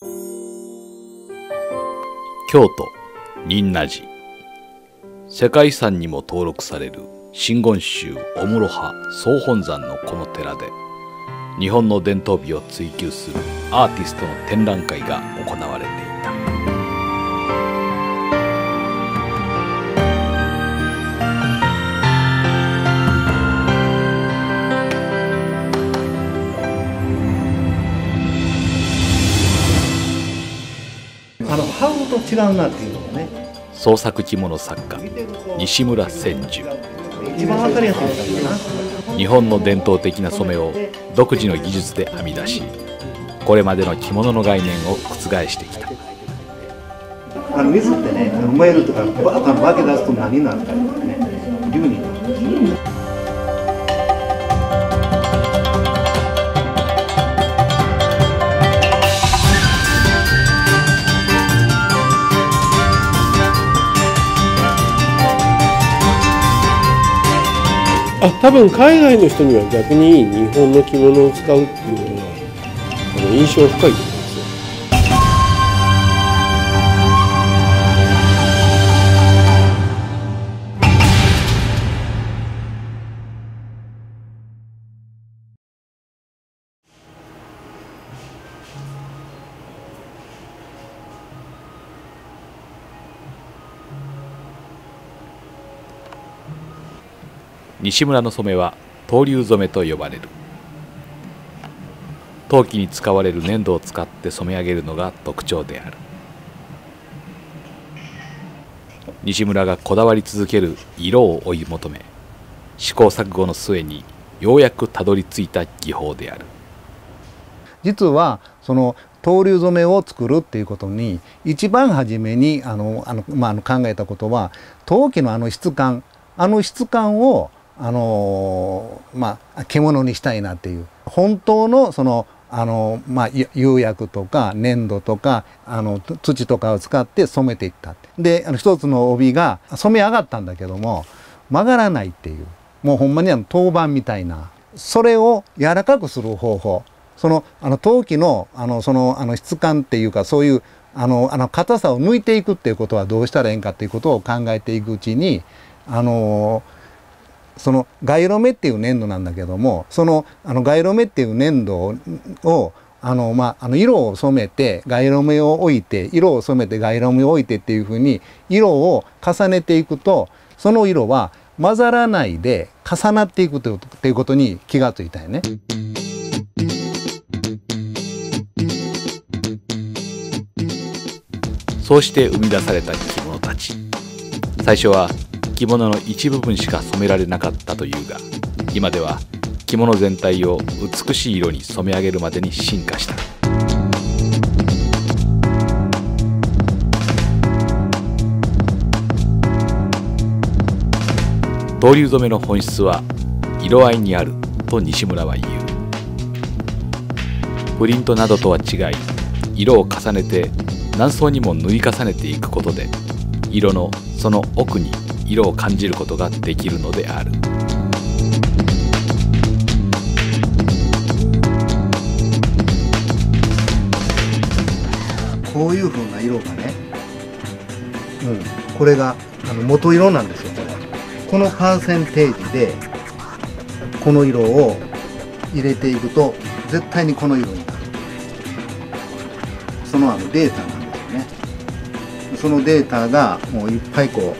京都仁和寺、世界遺産にも登録される真言宗御室派総本山のこの寺で、日本の伝統美を追求するアーティストの展覧会が行われていた。 ハウと違うなっていうのがね。 創作着物作家西村千住。 一番わかりやすいかな。 日本の伝統的な染めを独自の技術で編み出し、これまでの着物の概念を覆してきた。 水ってね、燃えるとかバーッと化け出すと何になるかってね、竜になる。 多分海外の人には逆に日本の着物を使うっていうのは印象深いと思いますよ。 西村の染めは東流染めと呼ばれる。陶器に使われる粘土を使って染め上げるのが特徴である。西村がこだわり続ける色を追い求め、試行錯誤の末にようやくたどり着いた技法である。 実はその東流染めを作るっていうことに一番初めに考えたことは、陶器の質感を獣にしたいなっていう、本当のその釉薬とか粘土とか土とかを使って染めていった。で一つの帯が染め上がったんだけども曲がらないっていう、もうほんまに陶板みたいな、それを柔らかくする方法、その陶器の質感っていうか、そういう硬さを抜いていくっていうことはどうしたらいいんかっていうことを考えていくうちに、その街路目っていう粘土なんだけども、その街路目っていう粘土を色を染めて街路目を置いて、色を染めて街路目を置いてっていうふうに色を重ねていくと、その色は混ざらないで重なっていくということに気がついたよね。 そうして生み出された着物たち。最初は着物の一部分しか染められなかったというが、今では着物全体を美しい色に染め上げるまでに進化した。東流染めの本質は色合いにあると西村は言う。プリントなどとは違い、色を重ねて何層にも塗り重ねていくことで、色のその奥に色を感じることができるのである。 こういうふうな色がね、これが元色なんですよ。このパーセンテージでこの色を入れていくと絶対にこの色になる。そのデータなんですよね。そのデータがもういっぱいも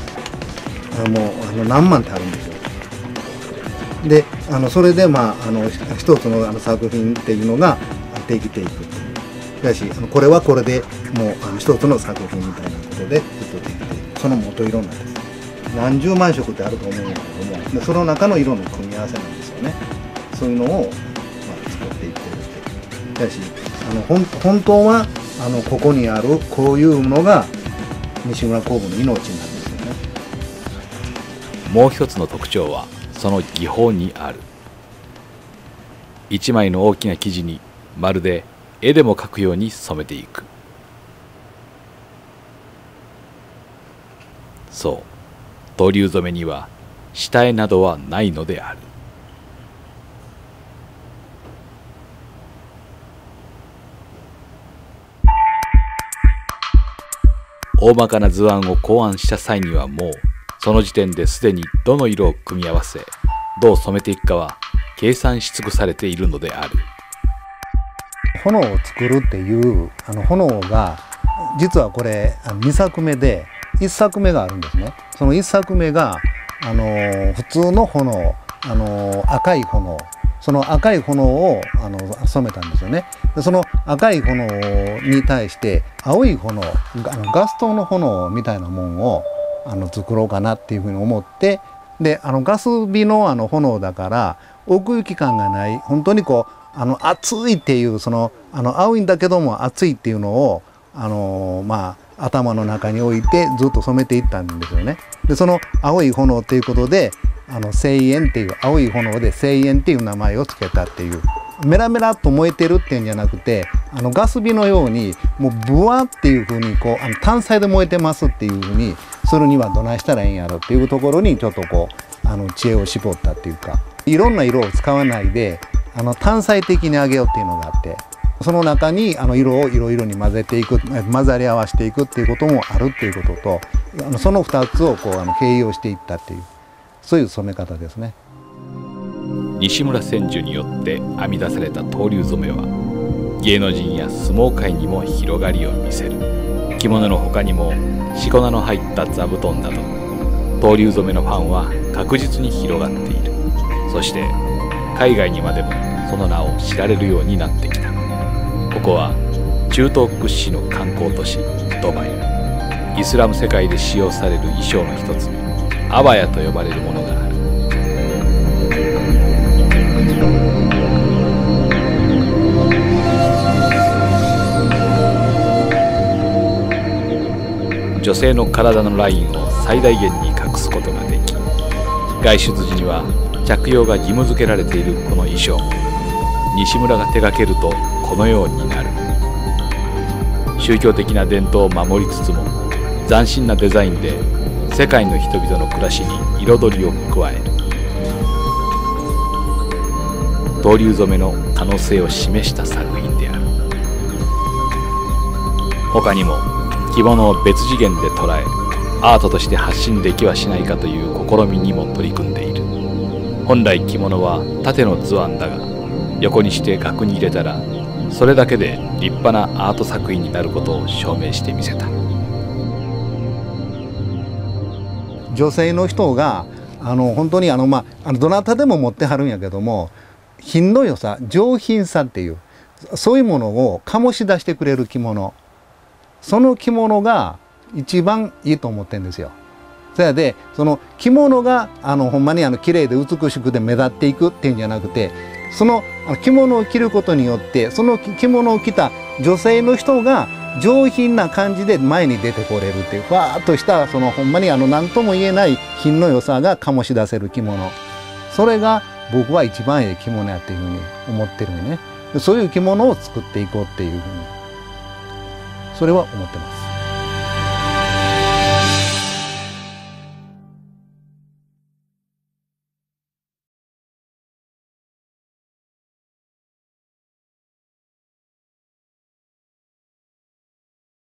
う何万ってあるんですよ。でそれで一つの作品っていうのができていく。しかしこれはこれでもう一つの作品みたいなことでずっとできていく。その元色なんです。何十万色ってあると思うんだけども、でその中の色の組み合わせなんですよね。そういうのを作っていってるっていう。しかし本当はここにあるこういうのが西村工房の命なんですよね。 もう一つの特徴はその技法にある。一枚の大きな生地にまるで絵でも描くように染めていく。そう、東流染めには下絵などはないのである。 大まかな図案を考案した際にはもうその時点ですでにどの色を組み合わせどう染めていくかは計算し尽くされているのである。 炎を作るっていう炎が実はこれ2作目で1作目があるんですね。その1作目が普通の炎赤い炎、その赤い炎を染めたんですよね。でその赤い炎に対して青い炎ガス灯の炎みたいなもんを作ろうかなっていうふうに思って、でガス火の炎だから奥行き感がない、本当にこう熱いっていう青いんだけども熱いっていうのを頭の中に置いてずっと染めていったんですよね。でその青い炎っていうことで青煙っていう、青い炎で青煙っていう名前をつけたっていう、メラメラっと燃えてるっていうんじゃなくてガス火のようにもうブワっていうふうにこう単細で燃えてますっていうふうにするにはどないしたらいいんやろっていうところにちょっとこう知恵を絞ったっていうか、いろんな色を使わないで単細的に上げようっていうのがあって、その中に色をいろいろに混ぜていく、混ざり合わせていくっていうこともあるっていうことと、その2つをこう併用していったっていう、そういう染め方ですね。 西村千住によって編み出された東龍染めは芸能人や相撲界にも広がりを見せる。着物の他にもしこ名の入った座布団など東龍染めのファンは確実に広がっている。そして海外にまでもその名を知られるようになってきた。ここは中東屈指の観光都市ドバイ。イスラム世界で使用される衣装の一つにアバヤと呼ばれるものがある。女性の体のラインを最大限に隠すことができ、外出時には着用が義務付けられているこの衣装も西村が手掛けるとこのようになる。宗教的な伝統を守りつつも斬新なデザインで世界の人々の暮らしに彩りを加える。東龍染めの可能性を示した作品である。他にも着物を別次元で捉えアートとして発信できはしないかという試みにも取り組んでいる。本来着物は縦の図案だが横にして額に入れたらそれだけで立派なアート作品になることを証明してみせた。 女性の人が本当にどなたでも持ってはるんやけども、品の良さ、上品さっていうそういうものを醸し出してくれる着物、その着物が一番いいと思ってるんですよ。そやでその着物がほんまに綺麗で美しくて目立っていくっていうんじゃなくて、その着物を着ることによってその着物を着た女性の人が上品な感じで前に出てこれるっていう、ふわーっとしたほんまに何とも言えない品の良さが醸し出せる着物、それが僕は一番いい着物やっていうふうに思ってるんでね。そういう着物を作っていこうっていうふうにそれは思ってます。